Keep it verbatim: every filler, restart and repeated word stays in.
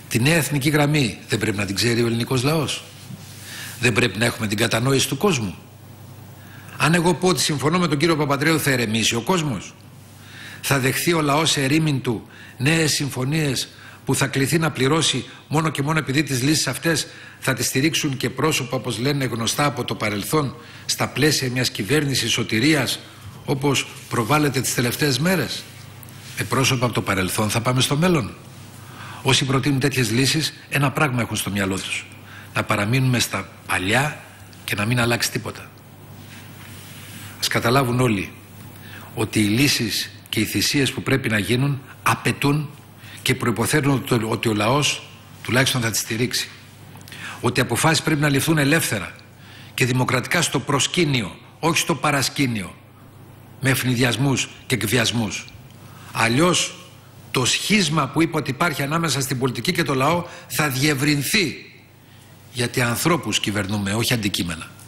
Τη νέα εθνική γραμμή δεν πρέπει να την ξέρει ο ελληνικός λαός? Δεν πρέπει να έχουμε την κατανόηση του κόσμου? Αν εγώ πω ότι συμφωνώ με τον κύριο Παπανδρέου, θα ερεμήσει ο κόσμος? Θα δεχθεί ο λαός ερήμην του νέες συμφωνίες που θα κληθεί να πληρώσει μόνο και μόνο επειδή τις λύσεις αυτές θα τις στηρίξουν και πρόσωπα, όπως λένε γνωστά από το παρελθόν, στα πλαίσια μιας κυβέρνησης σωτηρίας, όπως προβάλλεται τις τελευταίες μέρες? Με πρόσωπα από το παρελθόν θα πάμε στο μέλλον? Όσοι προτείνουν τέτοιες λύσεις, ένα πράγμα έχουν στο μυαλό τους: να παραμείνουμε στα παλιά και να μην αλλάξει τίποτα. Ας καταλάβουν όλοι ότι οι λύσεις και οι θυσίες που πρέπει να γίνουν απαιτούν και προϋποθέτουν ότι ο λαός τουλάχιστον θα τις στηρίξει. Ότι οι αποφάσεις πρέπει να ληφθούν ελεύθερα και δημοκρατικά στο προσκήνιο, όχι στο παρασκήνιο, με ευνηδιασμούς και εκβιασμούς. Αλλιώς το σχίσμα που είπε ότι υπάρχει ανάμεσα στην πολιτική και το λαό θα διευρυνθεί, γιατί ανθρώπους κυβερνούμε, όχι αντικείμενα.